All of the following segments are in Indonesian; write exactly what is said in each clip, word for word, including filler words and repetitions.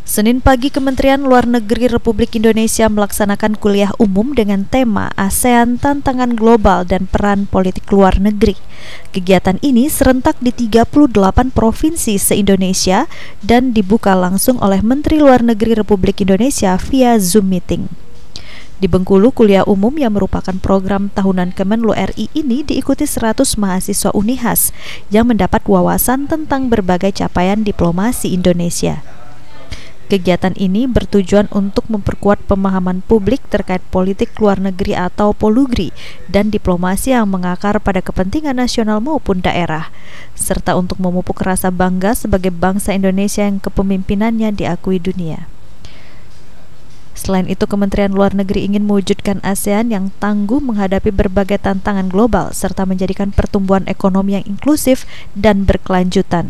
Senin pagi, Kementerian Luar Negeri Republik Indonesia melaksanakan kuliah umum dengan tema ASEAN Tantangan Global dan Peran Politik Luar Negeri. Kegiatan ini serentak di tiga puluh delapan provinsi se-Indonesia dan dibuka langsung oleh Menteri Luar Negeri Republik Indonesia via Zoom meeting. Di Bengkulu, kuliah umum yang merupakan program tahunan Kemenlu R I ini diikuti seratus mahasiswa Unihas yang mendapat wawasan tentang berbagai capaian diplomasi Indonesia. Kegiatan ini bertujuan untuk memperkuat pemahaman publik terkait politik luar negeri atau polugri dan diplomasi yang mengakar pada kepentingan nasional maupun daerah, serta untuk memupuk rasa bangga sebagai bangsa Indonesia yang kepemimpinannya diakui dunia. Selain itu, Kementerian Luar Negeri ingin mewujudkan ASEAN yang tangguh menghadapi berbagai tantangan global serta menjadikan pertumbuhan ekonomi yang inklusif dan berkelanjutan.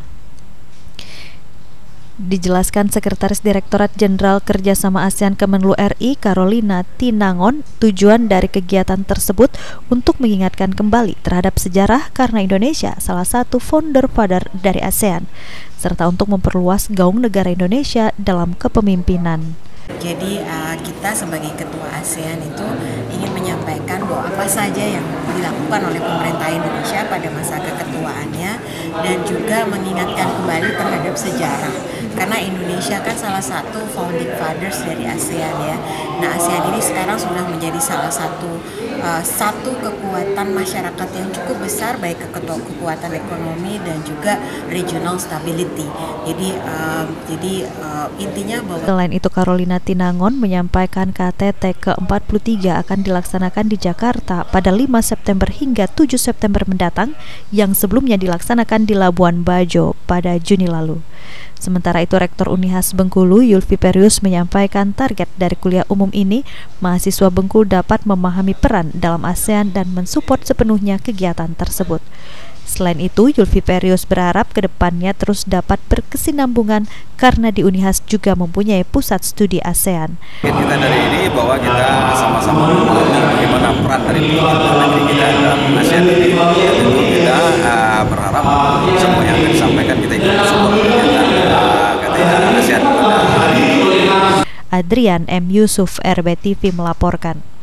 Dijelaskan Sekretaris Direktorat Jenderal Kerjasama ASEAN Kemenlu R I, Carolina Tinangon, tujuan dari kegiatan tersebut untuk mengingatkan kembali terhadap sejarah karena Indonesia salah satu founder father dari ASEAN, serta untuk memperluas gaung negara Indonesia dalam kepemimpinan. Jadi uh, kita sebagai Ketua ASEAN itu ingin menyampaikan bahwa apa saja yang dilakukan oleh pemerintah Indonesia pada masa keketuaannya dan juga mengingatkan kembali terhadap sejarah. Karena Indonesia kan salah satu founding fathers dari ASEAN ya. Nah, ASEAN ini sekarang sudah menjadi salah satu uh, satu kekuatan masyarakat yang cukup besar, baik kekuatan ekonomi dan juga regional stability. Jadi uh, jadi uh, intinya bahwa selain itu, Carolina Tinangon menyampaikan K T T ke empat puluh tiga akan dilaksanakan di Jakarta pada lima September hingga tujuh September mendatang, yang sebelumnya dilaksanakan di Labuan Bajo pada Juni lalu. Sementara itu, Rektor Unihas Bengkulu, Yulfi Perius, menyampaikan target dari kuliah umum ini, mahasiswa Bengkulu dapat memahami peran dalam ASEAN dan mensupport sepenuhnya kegiatan tersebut. Selain itu, Yulfi Perius berharap ke depannya terus dapat berkesinambungan karena di Unihas juga mempunyai pusat studi ASEAN. Kita dari ini bahwa kita sama-sama memahami bagaimana peran dari luar negeri kita dalam ASEAN ini. Tentu kita uh, berharap semua yang akan disampaikan kita ikut support kegiatan uh, K T T ASEAN pada hari ini. Adrian M. Yusuf, R B T V melaporkan.